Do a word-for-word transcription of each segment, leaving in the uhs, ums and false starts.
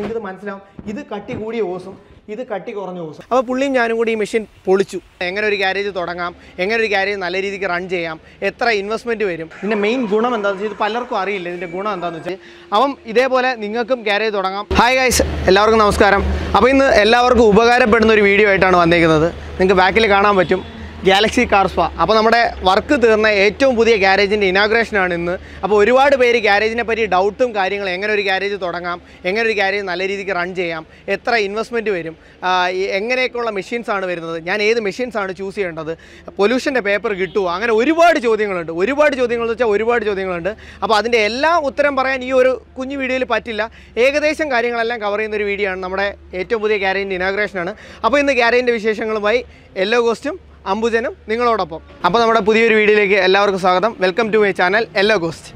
നിങ്ങൾക്കിത് മനസ്സിലാവും. ഇത് കട്ടി കൂടിയ ഓസും ഇത് കട്ടി കുറഞ്ഞ ഓസും. അപ്പോൾ പുള്ളിയും ഞാനും കൂടി ഈ മെഷീൻ പൊളിച്ചു. എങ്ങനെ ഒരു ഗ്യാരേജ് തുടങ്ങാം, എങ്ങനെ ഒരു ഗ്യാരേജ് നല്ല രീതിക്ക് റൺ ചെയ്യാം, എത്ര ഇൻവെസ്റ്റ്മെൻറ്റ് വരും, ഇതിൻ്റെ മെയിൻ ഗുണം എന്താണെന്ന് വെച്ചാൽ ഇത് പലർക്കും അറിയില്ല. ഇതിൻ്റെ ഗുണം എന്താണെന്ന് വെച്ചാൽ അപ്പം ഇതേപോലെ നിങ്ങൾക്കും ഗ്യാരേജ് തുടങ്ങാം. ഹായ് ഗൈസ്, എല്ലാവർക്കും നമസ്കാരം. അപ്പോൾ ഇന്ന് എല്ലാവർക്കും ഉപകാരപ്പെടുന്ന ഒരു വീഡിയോ ആയിട്ടാണ് വന്നേക്കുന്നത്. നിങ്ങൾക്ക് ബാക്കിൽ കാണാൻ പറ്റും ഗാലക്സി കാർ സ്പാ. അപ്പോൾ നമ്മുടെ വർക്ക് തീർന്ന ഏറ്റവും പുതിയ ഗ്യാരേജിൻ്റെ ഇനാഗ്രേഷനാണ് ഇന്ന്. അപ്പോൾ ഒരുപാട് പേര് ഗ്യാരേജിനെ പറ്റി ഡൗട്ടും കാര്യങ്ങളും, എങ്ങനെ ഒരു ഗ്യാരേജ് തുടങ്ങാം, എങ്ങനെ ഒരു ഗ്യാരേജ് നല്ല രീതിക്ക് റൺ ചെയ്യാം, എത്ര ഇൻവെസ്റ്റ്മെൻറ്റ് വരും, എങ്ങനെയൊക്കെയുള്ള മെഷീൻസാണ് വരുന്നത്, ഞാൻ ഏത് മെഷീൻസാണ് ചൂസ് ചെയ്യേണ്ടത്, പൊല്യൂഷൻ്റെ പേപ്പർ കിട്ടുമോ, അങ്ങനെ ഒരുപാട് ചോദ്യങ്ങളുണ്ട്. ഒരുപാട് ചോദ്യങ്ങളെന്ന് വെച്ചാൽ ഒരുപാട് ചോദ്യങ്ങളുണ്ട്. അപ്പോൾ അതിൻ്റെ എല്ലാം ഉത്തരം പറയാൻ ഈ ഒരു കുഞ്ഞു വീഡിയോയിൽ പറ്റില്ല. ഏകദേശം കാര്യങ്ങളെല്ലാം കവർ ചെയ്യുന്ന ഒരു വീഡിയോ ആണ്. നമ്മുടെ ഏറ്റവും പുതിയ ഗ്യാരേജിൻ്റെ ഇനാഗ്രേഷനാണ്. അപ്പോൾ ഇന്ന് ഗ്യാരേജിൻ്റെ വിശേഷങ്ങളുമായി എല്ലോ ഗോസ്റ്റും അംബുജനും നിങ്ങളോടൊപ്പം. അപ്പോൾ നമ്മുടെ പുതിയൊരു വീഡിയോയിലേക്ക് എല്ലാവർക്കും സ്വാഗതം. Welcome to my channel hello ghost.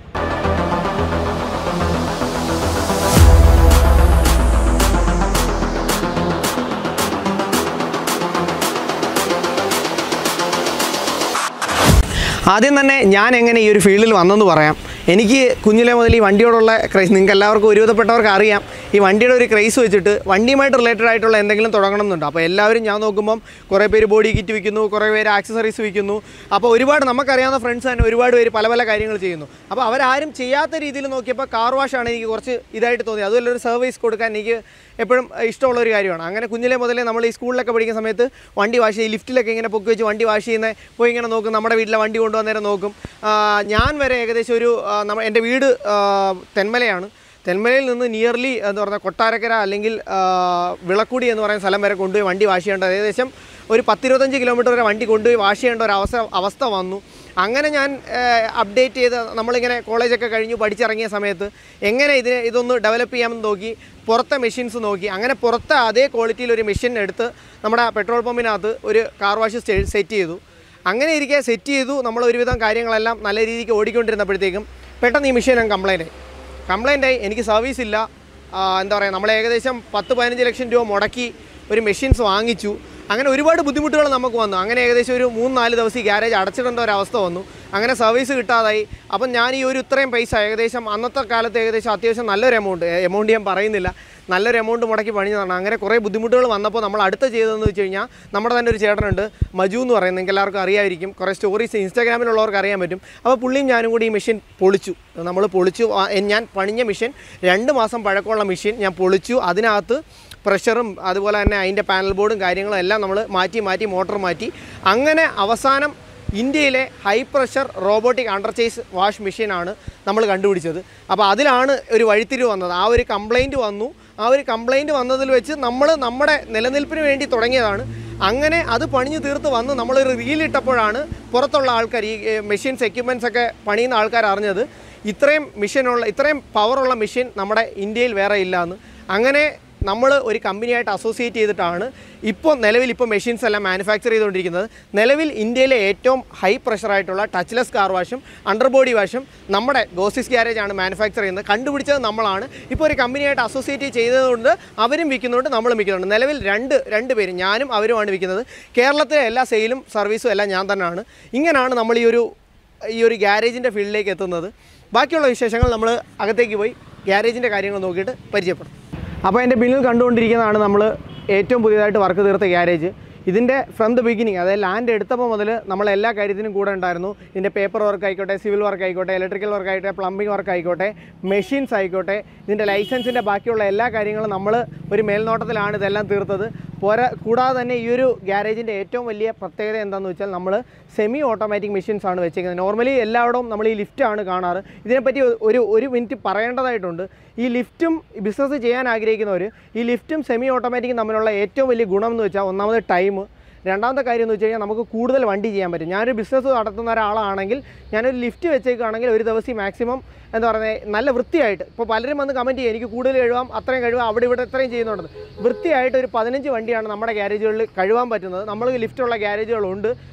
ആദ്യം തന്നെ ഞാൻ എങ്ങനെ ഈ ഒരു ഫീൽഡിൽ വന്നെന്ന് പറയാം. എനിക്ക് കുഞ്ഞിലെ മുതൽ ഈ വണ്ടിയോടുള്ള ക്രൈസ്, നിങ്ങൾക്ക് എല്ലാവർക്കും ഒരുവിധപ്പെട്ടവർക്ക് അറിയാം, ഈ വണ്ടിയുടെ ഒരു ക്രൈസ് വെച്ചിട്ട് വണ്ടിയുമായിട്ട് റിലേറ്റഡ് ആയിട്ടുള്ള എന്തെങ്കിലും തുടങ്ങണം എന്നുണ്ട്. അപ്പോൾ എല്ലാവരും ഞാൻ നോക്കുമ്പം കുറേ പേര് ബോഡി കിറ്റ് വിൽക്കുന്നു, കുറേ പേര് ആക്സസറീസ് വിൽക്കുന്നു. അപ്പോൾ ഒരുപാട് നമുക്കറിയാവുന്ന ഫ്രണ്ട്സ് തന്നെ ഒരുപാട് പേര് പല പല കാര്യങ്ങൾ ചെയ്യുന്നു. അപ്പോൾ അവരാരും ചെയ്യാത്ത രീതിയിൽ നോക്കിയപ്പോൾ കാർ വാഷാണ് എനിക്ക് കുറച്ച് ഇതായിട്ട് തോന്നിയത്. അതുപോലെ ഒരു സർവീസ് കൊടുക്കാൻ എനിക്ക് എപ്പോഴും ഇഷ്ടമുള്ളൊരു കാര്യമാണ്. അങ്ങനെ കുഞ്ഞിലെ മുതലേ നമ്മൾ ഈ സ്കൂളിലൊക്കെ പഠിക്കുന്ന സമയത്ത് വണ്ടി വാഷ് ചെയ്യും, ലിഫ്റ്റിലൊക്കെ ഇങ്ങനെ പൊക്കി വെച്ച് വണ്ടി വാഷ് ചെയ്യുന്ന പോയി ഇങ്ങനെ നോക്കും, നമ്മുടെ വീട്ടിലെ വണ്ടി കൊണ്ടുവന്നേരം നോക്കും. ഞാൻ വരെ ഏകദേശം ഒരു നമ്മ എൻ്റെ വീട് തെന്മലയാണ്. തെന്മലയിൽ നിന്ന് നിയർലി എന്ന് പറഞ്ഞാൽ കൊട്ടാരക്കര അല്ലെങ്കിൽ വിളക്കുടി എന്ന് പറയുന്ന സ്ഥലം വരെ കൊണ്ടുപോയി വണ്ടി വാഷ് ചെയ്യേണ്ടത് ഏകദേശം ഒരു പത്തിരുപത്തഞ്ച് കിലോമീറ്റർ വരെ വണ്ടി കൊണ്ടുപോയി വാഷ് ചെയ്യേണ്ട ഒരു അവസ്ഥ അവസ്ഥ വന്നു. അങ്ങനെ ഞാൻ അപ്ഡേറ്റ് ചെയ്ത് നമ്മളിങ്ങനെ കോളേജൊക്കെ കഴിഞ്ഞു പഠിച്ചിറങ്ങിയ സമയത്ത് എങ്ങനെ ഇതിനെ ഇതൊന്ന് ഡെവലപ്പ് ചെയ്യാമെന്ന് നോക്കി, പുറത്തെ മെഷീൻസ് നോക്കി. അങ്ങനെ പുറത്തെ അതേ ക്വാളിറ്റിയിൽ ഒരു മെഷീൻ എടുത്ത് നമ്മുടെ പെട്രോൾ പമ്പിനകത്ത് ഒരു കാർ വാഷ് സെറ്റ് ചെയ്തു. അങ്ങനെ ഇരിക്കെ സെറ്റ് ചെയ്തു. നമ്മൾ ഒരുവിധം കാര്യങ്ങളെല്ലാം നല്ല രീതിക്ക് ഓടിക്കൊണ്ടിരുന്നപ്പോഴത്തേക്കും പെട്ടെന്ന് ഈ മെഷീൻ അങ്ങ് കംപ്ലൈൻ്റ് ആയി കംപ്ലൈൻ്റ് ആയി എനിക്ക് സർവീസ് ഇല്ല. എന്താ പറയുക, നമ്മൾ ഏകദേശം പത്ത് പതിനഞ്ച് ലക്ഷം രൂപ മുടക്കി ഒരു മെഷീൻസ് വാങ്ങിച്ചു. അങ്ങനെ ഒരുപാട് ബുദ്ധിമുട്ടുകൾ നമുക്ക് വന്നു. അങ്ങനെ ഏകദേശം ഒരു മൂന്ന് നാല് ദിവസം ഈ ഗ്യാരേജ് അടച്ചിടേണ്ട ഒരവസ്ഥ വന്നു. അങ്ങനെ സർവീസ് കിട്ടാതായി. അപ്പം ഞാൻ ഈ ഒരു ഇത്രയും പൈസ ഏകദേശം അന്നത്തെ കാലത്ത് ഏകദേശം അത്യാവശ്യം നല്ലൊരു എമൗണ്ട് എമൗണ്ട് ഞാൻ പറയുന്നില്ല നല്ലൊരു എമൗണ്ട് മുടക്കി പണിഞ്ഞതാണ്. അങ്ങനെ കുറേ ബുദ്ധിമുട്ടുകൾ വന്നപ്പോൾ നമ്മൾ അടുത്ത ചെയ്തതെന്ന് വെച്ച് കഴിഞ്ഞാൽ നമ്മുടെ തന്നെ ഒരു ചേട്ടനുണ്ട്, മജു എന്ന് പറയുന്നത്, നിങ്ങൾക്ക് എല്ലാവർക്കും അറിയാമായിരിക്കും, കുറേ സ്റ്റോറീസ് ഇൻസ്റ്റാഗ്രാമിലുള്ളവർക്ക് അറിയാൻ പറ്റും. അപ്പോൾ പുള്ളിയും ഞാനും കൂടി ഈ മെഷീൻ പൊളിച്ചു. നമ്മൾ പൊളിച്ചു. ഞാൻ പണിഞ്ഞ മെഷീൻ രണ്ട് മാസം പഴക്കമുള്ള മെഷീൻ ഞാൻ പൊളിച്ചു. അതിനകത്ത് പ്രഷറും അതുപോലെ തന്നെ അതിൻ്റെ പാനൽ ബോർഡും കാര്യങ്ങളും എല്ലാം നമ്മൾ മാറ്റി മാറ്റി മോട്ടർ മാറ്റി. അങ്ങനെ അവസാനം ഇന്ത്യയിലെ high pressure robotic under chassis wash മെഷീനാണ് നമ്മൾ കണ്ടുപിടിച്ചത്. അപ്പോൾ അതിലാണ് ഒരു വഴിത്തിരിവ് വന്നത്. ആ ഒരു കംപ്ലൈൻറ്റ് വന്നു. ആ ഒരു കംപ്ലൈൻറ്റ് വന്നതിൽ വെച്ച് നമ്മൾ നമ്മുടെ നിലനിൽപ്പിന് വേണ്ടി തുടങ്ങിയതാണ്. അങ്ങനെ അത് പണിഞ്ഞ് തീർത്ത് വന്ന് നമ്മളൊരു റീലിട്ടപ്പോഴാണ് പുറത്തുള്ള ആൾക്കാർ, ഈ മെഷീൻസ് എക്യുപ്മെൻറ്റ്സ് ഒക്കെ പണിയുന്ന ആൾക്കാർ അറിഞ്ഞത് ഇത്രയും മെഷീനുള്ള ഇത്രയും പവറുള്ള മെഷീൻ നമ്മുടെ ഇന്ത്യയിൽ വേറെ ഇല്ല എന്ന്. അങ്ങനെ നമ്മൾ ഒരു കമ്പനിയായിട്ട് അസോസിയേറ്റ് ചെയ്തിട്ടാണ് ഇപ്പോൾ നിലവിൽ ഇപ്പോൾ മെഷീൻസ് എല്ലാം മാനുഫാക്ചർ ചെയ്തുകൊണ്ടിരിക്കുന്നത്. നിലവിൽ ഇന്ത്യയിലെ ഏറ്റവും ഹൈ പ്രഷറായിട്ടുള്ള ടച്ച്ലെസ് കാർ വാഷും അണ്ടർ ബോഡി വാഷും നമ്മുടെ ഗോസിക്സ് ഗാരേജ് ആണ് മാനുഫാക്ചർ ചെയ്യുന്നത്. കണ്ടുപിടിച്ചത് നമ്മളാണ്. ഇപ്പോൾ ഒരു കമ്പനിയായിട്ട് അസോസിയേറ്റ് ചെയ്തതുകൊണ്ട് അവരും വിൽക്കുന്നുണ്ട്, നമ്മളും വിൽക്കുന്നുണ്ട്. നിലവിൽ രണ്ട് രണ്ട് പേരും, ഞാനും അവരുമാണ് വിൽക്കുന്നത്. കേരളത്തിലെ എല്ലാ സെയിലും സർവീസും എല്ലാം ഞാൻ തന്നെയാണ്. ഇങ്ങനെയാണ് നമ്മൾ ഈ ഒരു ഈ ഒരു ഗ്യാരേജിൻ്റെ ഫീൽഡിലേക്ക് എത്തുന്നത്. ബാക്കിയുള്ള വിശേഷങ്ങൾ നമ്മൾ അകത്തേക്ക് പോയി ഗ്യാരേജിൻ്റെ കാര്യങ്ങൾ നോക്കിയിട്ട് പരിചയപ്പെടും. അപ്പോൾ എൻ്റെ പിന്നിൽ കണ്ടുകൊണ്ടിരിക്കുന്നതാണ് നമ്മൾ ഏറ്റവും പുതിയതായിട്ട് വർക്ക് തീർത്ത ഗ്യാരേജ്. ഇതിൻ്റെ ഫ്രം ദ ബിഗിനിങ്, അതായത് ലാൻഡ് എടുത്തപ്പോൾ മുതൽ നമ്മൾ എല്ലാ കാര്യത്തിനും കൂടെ ഉണ്ടായിരുന്നു. ഇതിൻ്റെ പേപ്പർ വർക്ക് ആയിക്കോട്ടെ, സിവിൽ വർക്ക് ആയിക്കോട്ടെ, ഇലക്ട്രിക്കൽ വർക്ക് ആയിക്കോട്ടെ, പ്ലംബിംഗ് വർക്ക് ആയിക്കോട്ടെ, മെഷീൻസ് ആയിക്കോട്ടെ, ഇതിൻ്റെ ലൈസൻസിൻ്റെ ബാക്കിയുള്ള എല്ലാ കാര്യങ്ങളും നമ്മൾ ഒരു മേൽനോട്ടത്തിലാണ് ഇതെല്ലാം തീർത്തത്. പോരാ കൂടാതെ തന്നെ ഈ ഒരു ഗ്യാരേജിൻ്റെ ഏറ്റവും വലിയ പ്രത്യേകത എന്താണെന്ന് വെച്ചാൽ നമ്മൾ സെമി ഓട്ടോമാറ്റിക് മെഷീൻസ് ആണ് വെച്ചിരിക്കുന്നത്. നോർമലി എല്ലായിടവും നമ്മൾ ഈ ലിഫ്റ്റാണ് കാണാറ്. ഇതിനെപ്പറ്റി ഒരു ഒരു മിനിറ്റ് പറയേണ്ടതായിട്ടുണ്ട്. ഈ ലിഫ്റ്റും ബിസിനസ് ചെയ്യാൻ ആഗ്രഹിക്കുന്നവർ ഈ ലിഫ്റ്റും സെമി ഓട്ടോമാറ്റിക്കും തമ്മിലുള്ള ഏറ്റവും വലിയ ഗുണം എന്ന് വെച്ചാൽ ഒന്നാമത് ടൈം, രണ്ടാമത്തെ കാര്യം എന്ന് വെച്ച് കഴിഞ്ഞാൽ നമുക്ക് കൂടുതൽ വണ്ടി ചെയ്യാൻ പറ്റും. ഞാനൊരു ബിസിനസ് നടത്തുന്ന ഒരാളാണെങ്കിൽ ഞാനൊരു ലിഫ്റ്റ് വെച്ചേക്കുകയാണെങ്കിൽ ഒരു ദിവസം മാക്സിമം എന്താ പറയുന്നത് നല്ല വൃത്തിയായിട്ട്, ഇപ്പോൾ പലരും വന്ന് കമൻറ്റ് ചെയ്യും എനിക്ക് കൂടുതൽ കഴുകാം, അത്രയും കഴുകാം, അവിടെ ഇവിടെ എത്രയും ചെയ്യുന്നുണ്ട്. വൃത്തിയായിട്ട് ഒരു പതിനഞ്ച് വണ്ടിയാണ് നമ്മുടെ ഗ്യാരേജുകളിൽ കഴുകാൻ പറ്റുന്നത്. നമ്മൾ ലിഫ്റ്റുള്ള ഗ്യാരേജുകളുണ്ട്.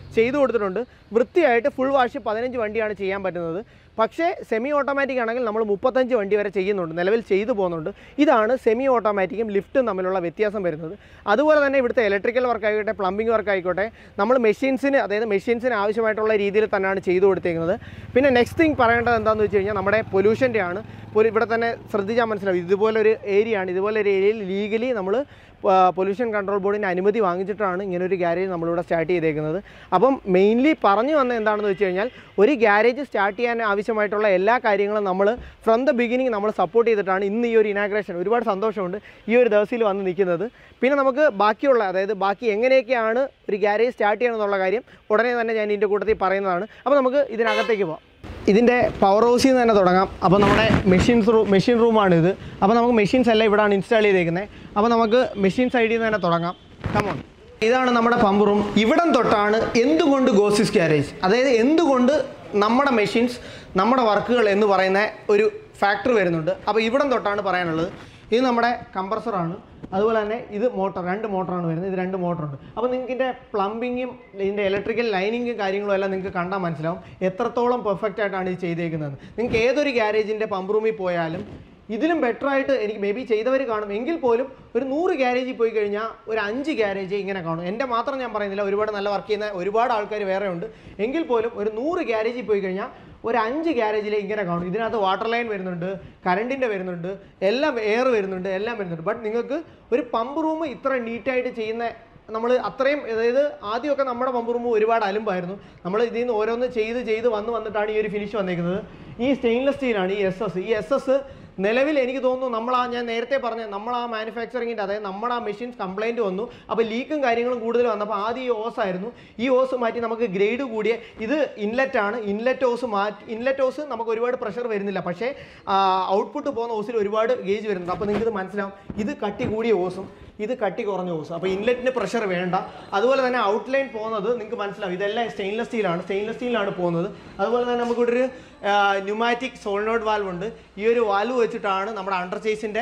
ചെയ്തു കൊടുത്തിട്ടുണ്ട്. വൃത്തിയായിട്ട് ഫുൾ വാഷ് പതിനഞ്ച് വണ്ടിയാണ് ചെയ്യാൻ പറ്റുന്നത്. പക്ഷേ സെമി ഓട്ടോമാറ്റിക് ആണെങ്കിൽ നമ്മൾ മുപ്പത്തഞ്ച് വണ്ടി വരെ ചെയ്യുന്നുണ്ട്, നിലവിൽ ചെയ്തു പോകുന്നുണ്ട്. ഇതാണ് സെമി ഓട്ടോമാറ്റിക്കും ലിഫ്റ്റും തമ്മിലുള്ള വ്യത്യാസം വരുന്നത്. അതുപോലെ തന്നെ ഇവിടുത്തെ ഇലക്ട്രിക്കൽ വർക്ക് ആയിക്കോട്ടെ, പ്ലംബിംഗ് വർക്ക് ആയിക്കോട്ടെ, നമ്മൾ മെഷീൻസിന് അതായത് മെഷീൻസിന് ആവശ്യമായിട്ടുള്ള രീതിയിൽ തന്നെയാണ് ചെയ്തു കൊടുത്തേക്കുന്നത്. പിന്നെ നെക്സ്റ്റ് തിങ് പറയേണ്ടത് എന്താണെന്ന് വെച്ച് കഴിഞ്ഞാൽ നമ്മുടെ പൊല്യൂഷൻ്റെ ആണ്. ഇവിടെ തന്നെ ശ്രദ്ധിച്ചാൽ മനസ്സിലാവും, ഇതുപോലൊരു ഏരിയ ആണ്. ഇതുപോലൊരു ഏരിയയിൽ ലീഗലി നമ്മൾ പൊല്യൂഷൻ കൺട്രോൾ ബോർഡിൻ്റെ അനുമതി വാങ്ങിച്ചിട്ടാണ് ഇങ്ങനൊരു ഗ്യാരേജ് നമ്മളിവിടെ സ്റ്റാർട്ട് ചെയ്തേക്കുന്നത്. അപ്പം മെയിൻലി പറഞ്ഞു വന്നത് എന്താണെന്ന് വെച്ച് കഴിഞ്ഞാൽ ഒരു ഗ്യാരേജ് സ്റ്റാർട്ട് ചെയ്യാൻ ആവശ്യമായിട്ടുള്ള എല്ലാ കാര്യങ്ങളും നമ്മൾ ഫ്രം ദ ബിഗിനിങ് നമ്മൾ സപ്പോർട്ട് ചെയ്തിട്ടാണ് ഇന്ന് ഈ ഒരു ഇനാഗ്രേഷൻ. ഒരുപാട് സന്തോഷമുണ്ട് ഈ ഒരു ദിവസത്തിൽ വന്ന് നിൽക്കുന്നത്. പിന്നെ നമുക്ക് ബാക്കിയുള്ള അതായത് ബാക്കി എങ്ങനെയൊക്കെയാണ് ഒരു ഗ്യാരേജ് സ്റ്റാർട്ട് ചെയ്യണമെന്നുള്ള കാര്യം ഉടനെ തന്നെ ഞാൻ ഇതിൻ്റെ കൂട്ടത്തിൽ പറയുന്നതാണ്. അപ്പോൾ നമുക്ക് ഇതിനകത്തേക്ക് പോകാം. ഇതിൻ്റെ പവർ ഹൗസിൽ നിന്ന് തന്നെ തുടങ്ങാം. അപ്പോൾ നമ്മുടെ മെഷീൻസ് റൂം മെഷീൻ റൂമാണിത്. അപ്പോൾ നമുക്ക് മെഷീൻസ് എല്ലാം ഇവിടെയാണ് ഇൻസ്റ്റാൾ ചെയ്തേക്കുന്നത്. അപ്പോൾ നമുക്ക് മെഷീൻ സൈഡിൽ നിന്ന് തന്നെ തുടങ്ങാം. കമോൺ. ഇതാണ് നമ്മുടെ പമ്പ് റൂം. ഇവിടം തൊട്ടാണ് എന്തുകൊണ്ട് ഗോസ്റ്റ് സിക്സ് ഗാരേജ്, അതായത് എന്തുകൊണ്ട് നമ്മുടെ മെഷീൻസ് നമ്മുടെ വർക്കുകൾ എന്ന് പറയുന്ന ഒരു ഫാക്ടർ വരുന്നുണ്ട്. അപ്പോൾ ഇവിടം തൊട്ടാണ് പറയാനുള്ളത്. ഇത് നമ്മുടെ കംപ്രസറാണ്. അതുപോലെ തന്നെ ഇത് മോട്ടർ, രണ്ട് മോട്ടറാണ് വരുന്നത്. ഇത് രണ്ട് മോട്ടറുണ്ട്. അപ്പോൾ നിങ്ങൾക്ക് ഇതിൻ്റെ പ്ലംബിങ്ങും ഇതിൻ്റെ ഇലക്ട്രിക്കൽ ലൈനിങ്ങും കാര്യങ്ങളും എല്ലാം നിങ്ങൾക്ക് കണ്ടാൽ മനസ്സിലാവും എത്രത്തോളം പെർഫെക്റ്റ് ആയിട്ടാണ് ഇത് ചെയ്തേക്കുന്നത്. നിങ്ങൾക്ക് ഏതൊരു ഗ്യാരേജിൻ്റെ പമ്പ് റൂമിൽ പോയാലും ഇതിലും ബെറ്ററായിട്ട് എനിക്ക് മേ ബി ചെയ്തവർ കാണും. എങ്കിൽ പോലും ഒരു നൂറ് ഗ്യാരേജിൽ പോയി കഴിഞ്ഞാൽ ഒരു അഞ്ച് ഗ്യാരേജ് ഇങ്ങനെ കാണും. എൻ്റെ മാത്രം ഞാൻ പറയുന്നില്ല, ഒരുപാട് നല്ല വർക്ക് ചെയ്യുന്ന ഒരുപാട് ആൾക്കാർ വേറെ ഉണ്ട്. എങ്കിൽ പോലും ഒരു നൂറ് ഗ്യാരേജിൽ പോയി കഴിഞ്ഞാൽ ഒരു അഞ്ച് ഗ്യാരേജിൽ ഇങ്ങനെ കാണും. ഇതിനകത്ത് വാട്ടർ ലൈൻ വരുന്നുണ്ട്, കറണ്ടിൻ്റെ വരുന്നുണ്ട്, എല്ലാം എയർ വരുന്നുണ്ട്, എല്ലാം വരുന്നുണ്ട്. ബട്ട് നിങ്ങൾക്ക് ഒരു പമ്പ് റൂം ഇത്ര നീറ്റായിട്ട് ചെയ്യുന്ന നമ്മൾ അത്രയും, അതായത് ആദ്യമൊക്കെ നമ്മുടെ പമ്പ് റൂം ഒരുപാട് അലുമ്പായിരുന്നു. നമ്മൾ ഇതിൽ നിന്ന് ഓരോന്ന് ചെയ്ത് ചെയ്ത് വന്ന് വന്നിട്ടാണ് ഈ ഒരു ഫിനിഷ് വന്നിരിക്കുന്നത്. ഈ സ്റ്റെയിൻലെസ് സ്റ്റീലാണ് ഈ എസ് എസ്. ഈ എസ് എസ് നിലവിൽ എനിക്ക് തോന്നുന്നു നമ്മൾ ആ ഞാൻ നേരത്തെ പറഞ്ഞ നമ്മൾ ആ മാനുഫാക്ചറിങ്ങിൻ്റെ അതായത് നമ്മുടെ ആ മെഷീൻസ് കംപ്ലയിൻറ്റ് വന്നു. അപ്പോൾ ലീക്കും കാര്യങ്ങളും കൂടുതൽ വന്നപ്പോൾ ആദ്യം ഈ ഓസ് ആയിരുന്നു. ഈ ഓസ് മാറ്റി നമുക്ക് ഗ്രേഡ് കൂടിയ ഇത് ഇൻലെറ്റാണ്. ഇൻലെറ്റ് ഓസ് മാറ്റി ഇൻലെറ്റ് ഓസ് നമുക്ക് ഒരുപാട് പ്രഷർ വരുന്നില്ല, പക്ഷേ ഔട്ട്പുട്ട് പോകുന്ന ഓസിൽ ഒരുപാട് ഗേജ് വരുന്നുണ്ട്. അപ്പോൾ നിങ്ങൾക്ക് ഇത് മനസ്സിലാവും, ഇത് കട്ടി കൂടിയ ഓസും ഇത് കട്ടി കുറഞ്ഞ ഓസും. അപ്പോൾ ഇൻലെറ്റിന് പ്രഷർ വേണ്ട. അതുപോലെ തന്നെ ഔട്ട്ലൈൻ പോകുന്നത് നിങ്ങൾക്ക് മനസ്സിലാവും, ഇതെല്ലാം സ്റ്റെയിൻലെസ് സ്റ്റീലാണ് സ്റ്റെയിൻലെസ് സ്റ്റീലാണ് പോകുന്നത്. അതുപോലെ തന്നെ നമുക്കിവിടെ ഒരു ന്യൂമാറ്റിക് സോളിനോയിഡ് വാൽവ് ഉണ്ട്. ഈ ഒരു വാൽവ് വെച്ചിട്ടാണ് നമ്മുടെ അണ്ടർ ചേസിൻ്റെ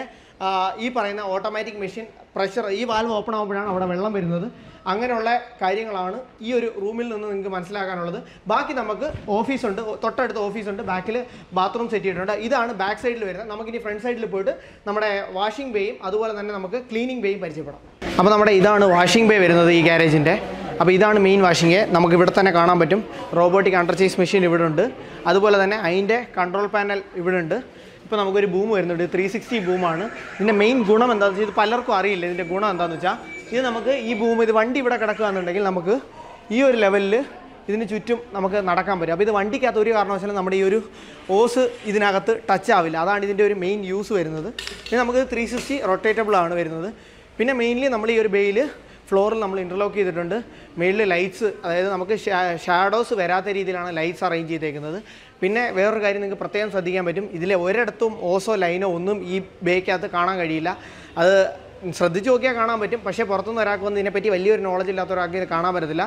ഈ പറയുന്ന ഓട്ടോമാറ്റിക് മെഷീൻ പ്രഷർ, ഈ വാൽവ് ഓപ്പൺ ആകുമ്പോഴാണ് അവിടെ വെള്ളം വരുന്നത്. അങ്ങനെയുള്ള കാര്യങ്ങളാണ് ഈ ഒരു റൂമിൽ നിന്ന് നിങ്ങൾക്ക് മനസ്സിലാക്കാനുള്ളത്. ബാക്കി നമുക്ക് ഓഫീസുണ്ട്, തൊട്ടടുത്ത് ഓഫീസുണ്ട്, ബാക്കിൽ ബാത്റൂം സെറ്റ് ചെയ്തിട്ടുണ്ട്. ഇതാണ് ബാക്ക് സൈഡിൽ വരുന്നത്. നമുക്കിനി ഫ്രണ്ട് സൈഡിൽ പോയിട്ട് നമ്മുടെ വാഷിംഗ് ബേയും അതുപോലെ തന്നെ നമുക്ക് ക്ലീനിങ് ബേയും പരിചയപ്പെടാം. അപ്പോൾ നമ്മുടെ ഇതാണ് വാഷിംഗ് ബേ വരുന്നത് ഈ ഗാരേജിൻ്റെ. അപ്പോൾ ഇതാണ് മെയിൻ വാഷിംഗ്. നമുക്ക് ഇവിടെ തന്നെ കാണാൻ പറ്റും റോബോട്ടിക് അണ്ടർ ചേസ് മെഷീൻ ഇവിടെ ഉണ്ട്. അതുപോലെ തന്നെ അതിൻ്റെ കൺട്രോൾ പാനൽ ഇവിടെ ഉണ്ട്. ഇപ്പോൾ നമുക്കൊരു ബൂം വരുന്നുണ്ട്, ത്രീ സിക്സ്റ്റി ബൂമാണ്. ഇതിൻ്റെ മെയിൻ ഗുണം എന്താണെന്ന് വെച്ചാൽ ഇത് പലർക്കും അറിയില്ല. ഇതിൻ്റെ ഗുണം എന്താണെന്ന് വെച്ചാൽ ഇത് നമുക്ക് ഈ ബൂം, ഇത് വണ്ടി ഇവിടെ കിടക്കുകയാണെന്നുണ്ടെങ്കിൽ നമുക്ക് ഈ ഒരു ലെവലിൽ ഇതിന് ചുറ്റും നമുക്ക് നടക്കാൻ പറ്റും. അപ്പോൾ ഇത് വണ്ടിക്കകത്ത് ഒരു കാരണവശാലും നമ്മുടെ ഈ ഒരു ഓസ് ഇതിനകത്ത് ടച്ച് ആവില്ല. അതാണ് ഇതിൻ്റെ ഒരു മെയിൻ യൂസ് വരുന്നത്. ഇത് നമുക്ക് ത്രീ സിക്സ്റ്റി റൊട്ടേറ്റബിൾ ആണ് വരുന്നത്. പിന്നെ മെയിൻലി നമ്മൾ ഈ ഒരു ബേയിൽ ഫ്ലോറിൽ നമ്മൾ ഇൻ്റർലോക്ക് ചെയ്തിട്ടുണ്ട്. മേളിൽ ലൈറ്റ്സ്, അതായത് നമുക്ക് ഷാഡോസ് വരാത്ത രീതിയിലാണ് ലൈറ്റ്സ് അറേഞ്ച് ചെയ്തേക്കുന്നത്. പിന്നെ വേറൊരു കാര്യം നിങ്ങൾക്ക് പ്രത്യേകം ശ്രദ്ധിക്കാൻ പറ്റും, ഇതിലെ ഒരിടത്തും ഓസോ ലൈനോ ഒന്നും ഈ ബേക്കകത്ത് കാണാൻ കഴിയില്ല. അത് ശ്രദ്ധിച്ച് നോക്കിയാൽ കാണാൻ പറ്റും, പക്ഷേ പുറത്തുനിന്ന് ഒരാൾക്ക് വന്ന് ഇതിനെപ്പറ്റി വലിയൊരു നോളജ് ഇല്ലാത്ത ഒരാൾക്ക് ഇത് കാണാൻ പറ്റത്തില്ല.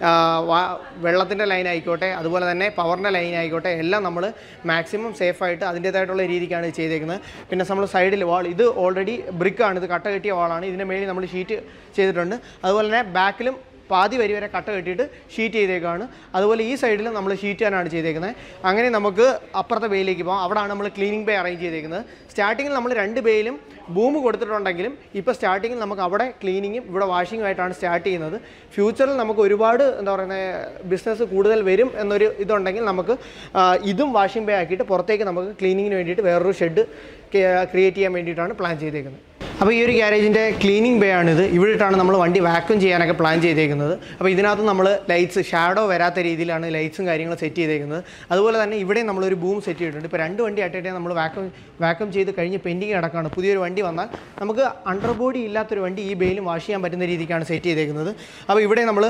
വെള്ളത്തിൻ്റെ ലൈൻ ആയിക്കോട്ടെ, അതുപോലെ തന്നെ പവറിൻ്റെ ലൈൻ ആയിക്കോട്ടെ, എല്ലാം നമ്മൾ മാക്സിമം സേഫായിട്ട് അതിൻ്റേതായിട്ടുള്ള രീതിക്കാണ് ഇത് ചെയ്തേക്കുന്നത്. പിന്നെ നമ്മൾ സൈഡിൽ വാൾ, ഇത് ഓൾറെഡി ബ്രിക്കാണ്, ഇത് കട്ട കെട്ടിയ വാളാണ്. ഇതിൻ്റെ മേളിൽ നമ്മൾ ഷീറ്റ് ചെയ്തിട്ടുണ്ട്. അതുപോലെ തന്നെ ബാക്കിലും പാതി വരി വരെ കട്ട കെട്ടിയിട്ട് ഷീറ്റ് ചെയ്തേക്കാണ്. അതുപോലെ ഈ സൈഡിൽ നമ്മൾ ഷീറ്റ് തന്നെയാണ് ചെയ്തേക്കുന്നത്. അങ്ങനെ നമുക്ക് അപ്പുറത്തെ ബേയിലേക്ക് പോകാം. അവിടെയാണ് നമ്മൾ ക്ലീനിങ് ബേ അറേഞ്ച് ചെയ്തേക്കുന്നത്. സ്റ്റാർട്ടിങ്ങിൽ നമ്മൾ രണ്ട് ബേയിലും ബൂം കൊടുത്തിട്ടുണ്ടെങ്കിലും ഇപ്പോൾ സ്റ്റാർട്ടിങ്ങിൽ നമുക്ക് അവിടെ ക്ലീനിങ്ങും ഇവിടെ വാഷിങ്ങും ആയിട്ടാണ് സ്റ്റാർട്ട് ചെയ്യുന്നത്. ഫ്യൂച്ചറിൽ നമുക്ക് ഒരുപാട് എന്താ പറയുന്നത് ബിസിനസ് കൂടുതൽ വരും എന്നൊരു ഇതുണ്ടെങ്കിൽ നമുക്ക് ഇതും വാഷിംഗ് ബേ ആക്കിയിട്ട് പുറത്തേക്ക് നമുക്ക് ക്ലീനിങ്ങിന് വേണ്ടിയിട്ട് വേറൊരു ഷെഡ് ക്രിയേറ്റ് ചെയ്യാൻ വേണ്ടിയിട്ടാണ് പ്ലാൻ ചെയ്തേക്കുന്നത്. അപ്പോൾ ഈ ഒരു ഗ്യാരേജിൻ്റെ ക്ലീനിങ് ബേ ആണിത്. ഇവിടെയിട്ടാണ് നമ്മൾ വണ്ടി വാക്യൂം ചെയ്യാനൊക്കെ പ്ലാൻ ചെയ്തേക്കുന്നത്. അപ്പോൾ ഇതിനകത്ത് നമ്മൾ ലൈറ്റ്സ് ഷാഡോ വരാത്ത രീതിയിലാണ് ലൈറ്റ്സും കാര്യങ്ങളും സെറ്റ് ചെയ്തേക്കുന്നത്. അതുപോലെ തന്നെ ഇവിടെ നമ്മളൊരു ബൂം സെറ്റ് ചെയ്തിട്ടുണ്ട്. ഇപ്പോൾ രണ്ട് വണ്ടി അറ്റായിട്ട് നമ്മൾ വാക്യൂം വാക്യൂം ചെയ്ത് കഴിഞ്ഞ് പെൻഡിങ് കിടക്കുകയാണ്. പുതിയൊരു വണ്ടി വന്നാൽ നമുക്ക് അണ്ടർ ബോഡി ഇല്ലാത്തൊരു വണ്ടി ഈ ബേയിലും വാഷ് ചെയ്യാൻ പറ്റുന്ന രീതിക്കാണ് സെറ്റ് ചെയ്തേക്കുന്നത്. അപ്പോൾ ഇവിടെ നമ്മൾ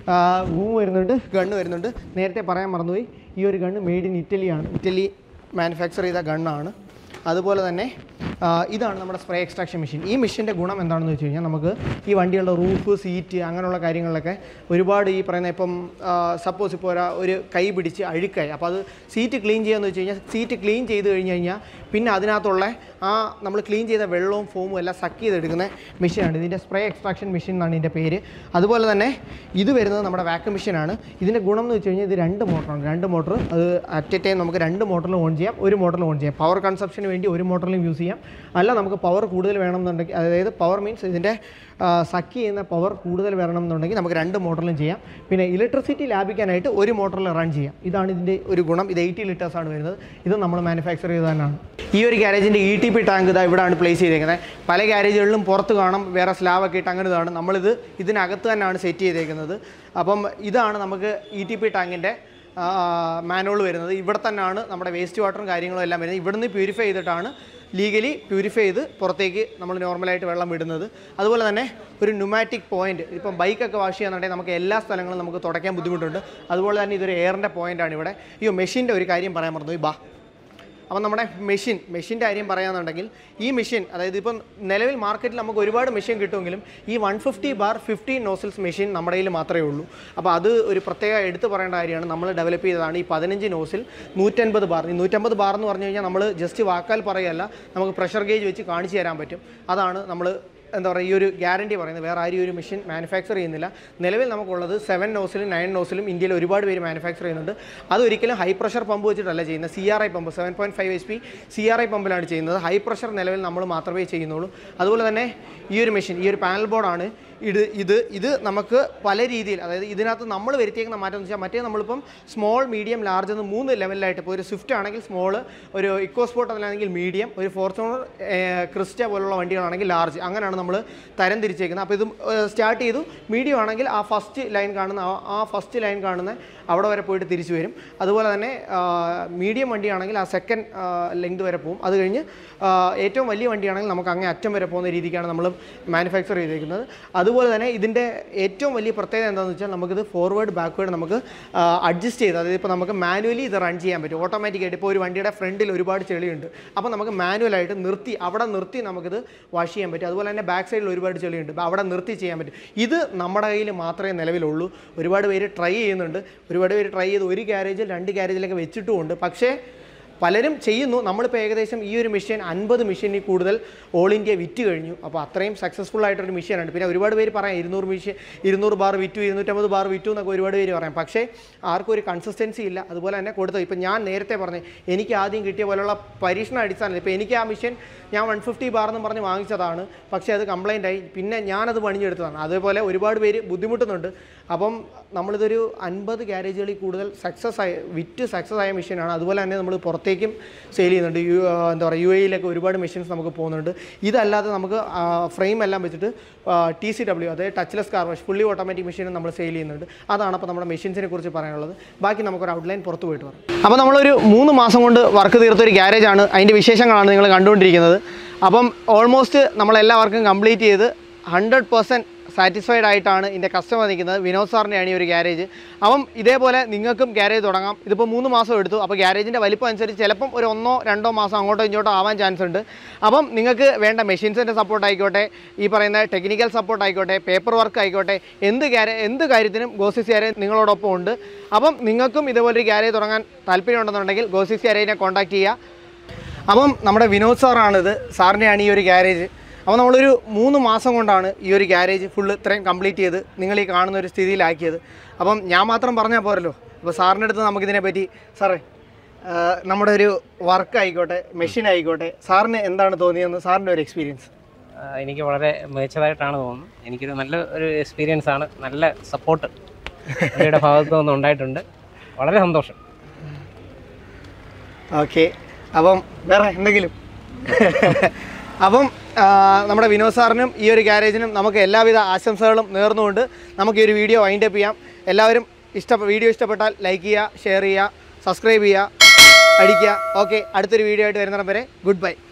ബൂം വരുന്നുണ്ട്, ഗണ്ണ് വരുന്നുണ്ട്. നേരത്തെ പറയാൻ മറന്നുപോയി, ഈ ഒരു ഗണ്ണ് മെയ്ഡ് ഇൻ ഇറ്റലിയാണ്, ഇറ്റലി മാനുഫാക്ചർ ചെയ്ത ഗണ്ണാണ്. അതുപോലെ തന്നെ ഇതാണ് നമ്മുടെ സ്പ്രേ എക്സ്ട്രാക്ഷൻ മെഷീൻ. ഈ മെഷീൻ്റെ ഗുണം എന്താണെന്ന് വെച്ച് കഴിഞ്ഞാൽ നമുക്ക് ഈ വണ്ടികളുടെ റൂഫ്, സീറ്റ് അങ്ങനെയുള്ള കാര്യങ്ങളിലൊക്കെ ഒരുപാട് ഈ പറയുന്ന ഇപ്പം സപ്പോസ് ഇപ്പോൾ ഒരാ ഒരു കൈ പിടിച്ച് അഴുക്കായി, അപ്പോൾ അത് സീറ്റ് ക്ലീൻ ചെയ്യാന്ന് വെച്ച് കഴിഞ്ഞാൽ സീറ്റ് ക്ലീൻ ചെയ്ത് കഴിഞ്ഞ് കഴിഞ്ഞാൽ പിന്നെ അതിനകത്തുള്ള ആ നമ്മൾ ക്ലീൻ ചെയ്ത വെള്ളവും ഫോമും എല്ലാം സക്ക് ചെയ്തെടുക്കുന്ന മെഷീനാണ്. ഇതിൻ്റെ സ്പ്രേ എക്സ്ട്രാക്ഷൻ മെഷീൻ എന്നാണ് ഇതിൻ്റെ പേര്. അതുപോലെ തന്നെ ഇത് വരുന്നത് നമ്മുടെ വാക്യൂം മെഷീനാണ്. ഇതിൻ്റെ ഗുണം എന്ന് വെച്ച് കഴിഞ്ഞാൽ ഇത് രണ്ട് മോട്ടറാണ്. രണ്ട് മോട്ടർ അത് അറ്റ് എ ടൈം നമുക്ക് രണ്ട് മോട്ടറിൽ ഓൺ ചെയ്യാം, ഒരു മോട്ടറിൽ ഓൺ ചെയ്യാം. പവർ കൺസപ്ഷന് വേണ്ടി ഒരു മോട്ടറിലും യൂസ് ചെയ്യാം. അല്ല നമുക്ക് പവർ കൂടുതൽ വേണമെന്നുണ്ടെങ്കിൽ, അതായത് പവർ മീൻസ് ഇതിൻ്റെ സക്ക് ചെയ്യുന്ന പവർ കൂടുതൽ വരണമെന്നുണ്ടെങ്കിൽ നമുക്ക് രണ്ട് മോട്ടറിലും ചെയ്യാം. പിന്നെ ഇലക്ട്രിസിറ്റി ലാഭിക്കാനായിട്ട് ഒരു മോട്ടറിൽ റൺ ചെയ്യാം. ഇതാണ് ഇതിൻ്റെ ഒരു ഗുണം. ഇത് എയ്റ്റി ലിറ്റേഴ്സാണ് വരുന്നത്. ഇത് നമ്മൾ മാനുഫാക്ചർ ചെയ്ത് തന്നെയാണ്. ഈ ഒരു ഗ്യാരേജിൻ്റെ ഇ ടി പി ടാങ്ക് ഇതാ ഇവിടെയാണ് പ്ലേസ് ചെയ്തേക്കുന്നത്. പല ഗ്യാരേജുകളിലും പുറത്ത് കാണാം, വേറെ സ്ലാബൊക്കെ ഇട്ട് അങ്ങനെ ഇതാണ്. നമ്മളിത് ഇതിനകത്ത് തന്നെയാണ് സെറ്റ് ചെയ്തേക്കുന്നത്. അപ്പം ഇതാണ് നമുക്ക് ഇ ടി പി ടാങ്കിൻ്റെ മാനുവൽ വരുന്നത്. ഇവിടെ തന്നെയാണ് നമ്മുടെ വേസ്റ്റ് വാട്ടറും കാര്യങ്ങളും എല്ലാം വരുന്നത്. ഇവിടുന്ന് പ്യൂരിഫൈ ചെയ്തിട്ടാണ് ലീഗലി പ്യൂരിഫൈ ചെയ്ത് പുറത്തേക്ക് നമ്മൾ നോർമലായിട്ട് വെള്ളം വിടുന്നത്. അതുപോലെ തന്നെ ഒരു ന്യൂമാറ്റിക് പോയിൻറ്റ്, ഇപ്പം ബൈക്കൊക്കെ വാഷ് ചെയ്യാന്നുണ്ടെങ്കിൽ നമുക്ക് എല്ലാ സ്ഥലങ്ങളും നമുക്ക് തുടയ്ക്കാൻ ബുദ്ധിമുട്ടുണ്ട്. അതുപോലെ തന്നെ ഇതൊരു എയറിൻ്റെ പോയിൻ്റാണ് ഇവിടെ. ഈ മെഷീൻ്റെ ഒരു കാര്യം പറയാൻ മറന്നു, ഈ ബാ അപ്പം നമ്മുടെ മെഷീൻ മെഷീൻ്റെ കാര്യം പറയാമെന്നുണ്ടെങ്കിൽ ഈ മെഷീൻ, അതായത് ഇപ്പം നിലവിൽ മാർക്കറ്റിൽ നമുക്ക് ഒരുപാട് മെഷീൻ കിട്ടുമെങ്കിലും ഈ one fifty bar fifteen nozzles machine നമ്മുടെ കയ്യിൽ മാത്രമേ ഉള്ളൂ. അപ്പോൾ അത് ഒരു പ്രത്യേക എടുത്ത് പറയേണ്ട കാര്യമാണ്. നമ്മൾ ഡെവലപ്പ് ചെയ്തതാണ് ഈ പതിനഞ്ച് നോസിൽ നൂറ്റൻപത് ബാർ. ഈ നൂറ്റമ്പത് ബാർ എന്ന് പറഞ്ഞു കഴിഞ്ഞാൽ നമ്മൾ ജസ്റ്റ് വാക്കാൽ പറയുകയല്ല, നമുക്ക് പ്രഷർ ഗേജ് വെച്ച് കാണിച്ചു തരാൻ പറ്റും. അതാണ് നമ്മൾ എന്താ പറയുക ഈ ഒരു ഗ്യാരണ്ടി പറയുന്നത്. വേറെ ആരും ഒരു മെഷീൻ മാനുഫാക്ചർ ചെയ്യുന്നില്ല. നിലവിൽ നമുക്കുള്ളത് സെവൻ നോസിലും നയൻ നോസിലും ഇന്ത്യയിൽ ഒരുപാട് പേര് മാനുഫാക്ചർ ചെയ്യുന്നുണ്ട്. അതൊരിക്കലും ഹൈ പ്രഷർ പമ്പ് വെച്ചിട്ടല്ല ചെയ്യുന്നത്. C R I pump seven point five H P C R I പമ്പിലാണ് ചെയ്യുന്നത്. ഹൈ പ്രഷർ നിലവിൽ നമ്മൾ മാത്രമേ ചെയ്യുന്നുള്ളൂ. അതുപോലെ തന്നെ ഈ ഒരു മെഷീൻ, ഈ ഒരു പാനൽ ബോർഡാണ് ഇത് ഇത് ഇത് നമുക്ക് പല രീതിയിൽ, അതായത് ഇതിനകത്ത് നമ്മൾ വരുത്തിയേക്കുന്ന മാറ്റം എന്ന് വെച്ചാൽ മറ്റേ നമ്മളിപ്പം സ്മോൾ, മീഡിയം, ലാർജ് എന്ന് മൂന്ന് ലെവലിലായിട്ട്, ഇപ്പോൾ ഒരു സ്വിഫ്റ്റ് ആണെങ്കിൽ സ്മോൾ, ഒരു ഇക്കോ സ്പോർട്ട് അല്ലെങ്കിൽ മീഡിയം, ഒരു ഫോർച്യൂണർ, ക്രിസ്റ്റ പോലുള്ള വണ്ടികളാണെങ്കിൽ ലാർജ്, അങ്ങനെയാണ് നമ്മൾ തരം തിരിച്ചേക്കുന്നത്. അപ്പോൾ ഇത് സ്റ്റാർട്ട് ചെയ്തു മീഡിയം ആണെങ്കിൽ ആ ഫസ്റ്റ് ലൈൻ കാണുന്ന ആ ഫസ്റ്റ് ലൈൻ കാണുന്ന അവിടെ വരെ പോയിട്ട് തിരിച്ചു വരും. അതുപോലെ തന്നെ മീഡിയം വണ്ടിയാണെങ്കിൽ ആ സെക്കൻഡ് ലെങ്ത് വരെ പോകും. അത് കഴിഞ്ഞ് ഏറ്റവും വലിയ വണ്ടിയാണെങ്കിൽ നമുക്ക് അങ്ങേ അറ്റം വരെ പോകുന്ന രീതിക്കാണ് നമ്മൾ മാനുഫാക്ചർ ചെയ്തേക്കുന്നത്. അതുപോലെ തന്നെ ഇതിൻ്റെ ഏറ്റവും വലിയ പ്രത്യേകത എന്താണെന്ന് വെച്ചാൽ നമുക്കിത് ഫോർവേഡ് ബാക്ക്വേഡ് നമുക്ക് അഡ്ജസ്റ്റ് ചെയ്ത്, അതായത് ഇപ്പോൾ നമുക്ക് മാനുവലി ഇത് റൺ ചെയ്യാൻ പറ്റും ഓട്ടോമാറ്റിക്കായിട്ട്. ഇപ്പോൾ ഒരു വണ്ടിയുടെ ഫ്രണ്ടിൽ ഒരുപാട് ചെളിയുണ്ട്, അപ്പോൾ നമുക്ക് മാനുവലായിട്ട് നിർത്തി അവിടെ നിർത്തി നമുക്കിത് വാഷ് ചെയ്യാൻ പറ്റും. അതുപോലെ തന്നെ ബാക്ക് സൈഡിൽ ഒരുപാട് ചെളിയുണ്ട്, അപ്പോൾ അവിടെ നിർത്തി ചെയ്യാൻ പറ്റും. ഇത് നമ്മുടെ കയ്യിൽ മാത്രമേ നിലവിലുള്ളൂ. ഒരുപാട് പേര് ട്രൈ ചെയ്യുന്നുണ്ട്, ഒരുപാട് പേര് ട്രൈ ചെയ്ത് ഒരു ഗ്യാരേജിൽ രണ്ട് ഗ്യാരേജിലൊക്കെ വെച്ചിട്ടുമുണ്ട്. പക്ഷേ പലരും ചെയ്യുന്നു. നമ്മളിപ്പോൾ ഏകദേശം ഈ ഒരു മെഷീൻ അൻപത് മെഷീനിൽ കൂടുതൽ ഓൾ ഇന്ത്യ വിറ്റ് കഴിഞ്ഞു. അപ്പോൾ അത്രയും സക്സസ്ഫുൾ ആയിട്ടൊരു മെഷീനാണ്. പിന്നെ ഒരുപാട് പേര് പറയാം ഇരുന്നൂറ് മെഷീൻ ഇരുന്നൂറ് ബാർ വിറ്റു, ഇരുന്നൂറ്റമ്പത് ബാർ വിറ്റു എന്നൊക്കെ ഒരുപാട് പേര് പറയാം. പക്ഷേ ആർക്കും ഒരു കൺസിസ്റ്റൻസി ഇല്ല. അതുപോലെ തന്നെ കൊടുത്തത് ഇപ്പം ഞാൻ നേരത്തെ പറഞ്ഞു, എനിക്ക് ആദ്യം കിട്ടിയ പോലുള്ള പരീക്ഷണ അടിസ്ഥാനത്തിൽ ഇപ്പോൾ എനിക്ക് ആ മെഷീൻ ഞാൻ വൺ ഫിഫ്റ്റി ബാർ എന്ന് പറഞ്ഞ് വാങ്ങിച്ചതാണ്. പക്ഷേ അത് കംപ്ലൈൻ്റ് ആയി, പിന്നെ ഞാനത് പണിഞ്ഞെടുത്തതാണ്. അതേപോലെ ഒരുപാട് പേര് ബുദ്ധിമുട്ടുന്നുണ്ട്. അപ്പം നമ്മളിതൊരു അൻപത് ഗ്യാരേജുകളിൽ കൂടുതൽ സക്സസ് ആയ വിറ്റ് സക്സസ് ആയ മെഷീനാണ്. അതുപോലെ തന്നെ നമ്മൾ പുറത്തേക്കും സെയിൽ ചെയ്യുന്നുണ്ട്. യു എന്താ പറയുക യു എയിലൊക്കെ ഒരുപാട് മെഷീൻസ് നമുക്ക് പോകുന്നുണ്ട്. ഇതല്ലാതെ നമുക്ക് ഫ്രെയിം എല്ലാം വെച്ചിട്ട് ടി സി ഡബ്ല്യു, അതായത് touchless car wash, fully automatic മെഷീനും നമ്മൾ സെയിൽ ചെയ്യുന്നുണ്ട്. അതാണ് അപ്പോൾ നമ്മുടെ മെഷീൻസിനെ കുറിച്ച് പറയാനുള്ളത്. ബാക്കി നമുക്കൊരു ഔട്ട്ലൈൻ പുറത്ത് പോയിട്ട് പറയാം. അപ്പോൾ നമ്മളൊരു മൂന്ന് മാസം കൊണ്ട് വർക്ക് തീർത്തൊരു ഗ്യാരേജാണ്, അതിൻ്റെ വിശേഷങ്ങളാണ് നിങ്ങൾ കണ്ടുകൊണ്ടിരിക്കുന്നത്. അപ്പം ഓൾമോസ്റ്റ് നമ്മളെല്ലാവർക്കും കംപ്ലീറ്റ് ചെയ്ത് ഹൺഡ്രഡ് പെർസെൻറ്റ് സാറ്റിസ്ഫൈഡ് ആയിട്ടാണ് എൻ്റെ കസ്റ്റമർ നിൽക്കുന്നത്. വിനോദ് സാറിൻ്റെയാണ് ഈ ഒരു ഗ്യാരേജ്. അപ്പം ഇതേപോലെ നിങ്ങൾക്കും ഗ്യാരേജ് തുടങ്ങാം. ഇതിപ്പോൾ മൂന്ന് മാസം എടുത്തു. അപ്പോൾ ഗ്യാരേജിൻ്റെ വലിപ്പം അനുസരിച്ച് ചിലപ്പം ഒരു ഒന്നോ രണ്ടോ മാസം അങ്ങോട്ടോ ഇങ്ങോട്ടോ ആവാൻ ചാൻസ് ഉണ്ട്. അപ്പം നിങ്ങൾക്ക് വേണ്ട മെഷീൻസിൻ്റെ സപ്പോർട്ട് ആയിക്കോട്ടെ, ഈ പറയുന്ന ടെക്നിക്കൽ സപ്പോർട്ട് ആയിക്കോട്ടെ, പേപ്പർ വർക്ക് ആയിക്കോട്ടെ, എന്ത് ഗ്യാരേ എന്ത് കാര്യത്തിനും ഗോസിക്സ് ഗ്യാരേജ് നിങ്ങളോടൊപ്പം ഉണ്ട്. അപ്പം നിങ്ങൾക്കും ഇതേപോലൊരു ഗ്യാരേജ് തുടങ്ങാൻ താല്പര്യമുണ്ടെന്നുണ്ടെങ്കിൽ ഗോസിക്സ് ഗ്യാരേജിനെ കോൺടാക്ട് ചെയ്യുക. അപ്പം നമ്മുടെ വിനോദ് സാറാണിത്, സാറിൻ്റെയാണ് ഈ ഒരു ഗ്യാരേജ്. അപ്പോൾ നമ്മളൊരു മൂന്ന് മാസം കൊണ്ടാണ് ഈ ഒരു ഗ്യാരേജ് ഫുള്ള് ഇത്രയും കംപ്ലീറ്റ് ചെയ്ത് നിങ്ങൾ ഈ കാണുന്ന ഒരു സ്ഥിതിയിലാക്കിയത്. അപ്പം ഞാൻ മാത്രം പറഞ്ഞാൽ പോരല്ലോ. അപ്പോൾ സാറിൻ്റെ അടുത്ത് നമുക്കിതിനെ പറ്റി, സാറേ നമ്മുടെ ഒരു വർക്ക് ആയിക്കോട്ടെ, മെഷീൻ ആയിക്കോട്ടെ, സാറിന് എന്താണ് തോന്നിയെന്ന് സാറിൻ്റെ ഒരു എക്സ്പീരിയൻസ്? എനിക്ക് വളരെ മികച്ചതായിട്ടാണ് തോന്നുന്നത്. എനിക്കൊരു നല്ല ഒരു എക്സ്പീരിയൻസ് ആണ്. നല്ല സപ്പോർട്ട് അവരുടെ ഭാഗത്തു നിന്ന് ഉണ്ടായിട്ടുണ്ട്. വളരെ സന്തോഷം. ഓക്കെ, അപ്പം വേറെ എന്തെങ്കിലും? അപ്പം നമ്മുടെ വിനോദ് സാറിനും ഈ ഒരു ഗ്യാരേജിനും നമുക്ക് എല്ലാവിധ ആശംസകളും നേർന്നുകൊണ്ട് നമുക്ക് ഈ ഒരു വീഡിയോ വൈൻഡ് അപ്പ് ചെയ്യാം. എല്ലാവരും ഇഷ്ട വീഡിയോ ഇഷ്ടപ്പെട്ടാൽ ലൈക്ക് ചെയ്യുക, ഷെയർ ചെയ്യുക, സബ്സ്ക്രൈബ് ചെയ്യുക, അടിക്കുക. ഓക്കെ, അടുത്തൊരു വീഡിയോ ആയിട്ട് വരുന്നിടം വരെ ഗുഡ് ബൈ.